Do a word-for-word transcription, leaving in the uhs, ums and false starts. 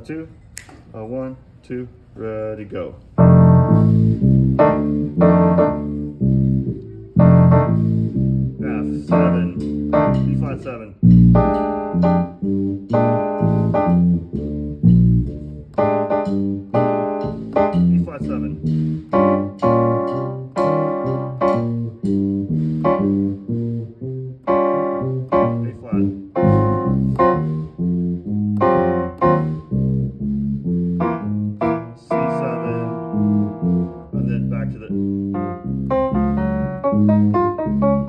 two, uh, one, two, ready, go. F seven, B flat seven. B flat seven. A flat. C seven, and then back to the